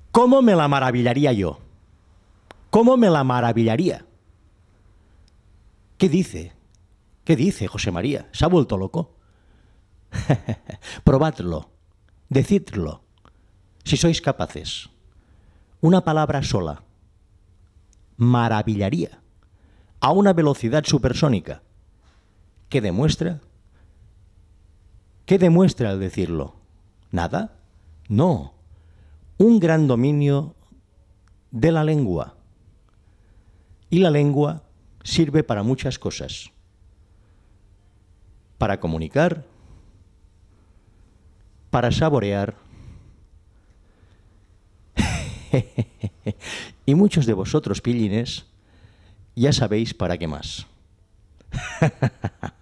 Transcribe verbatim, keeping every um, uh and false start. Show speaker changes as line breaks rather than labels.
¿Cómo me la maravillaría yo? ¿Cómo me la maravillaría? ¿Qué dice? ¿Qué dice José María? ¿Se ha vuelto loco? Probadlo, decidlo, si sois capaces. Una palabra sola. Maravillaría. A una velocidad supersónica. ¿Qué demuestra? ¿Qué demuestra al decirlo? ¿Nada? No. Un gran dominio de la lengua. Y la lengua sirve para muchas cosas. Para comunicar, para saborear. Y muchos de vosotros, pillines, ya sabéis para qué más.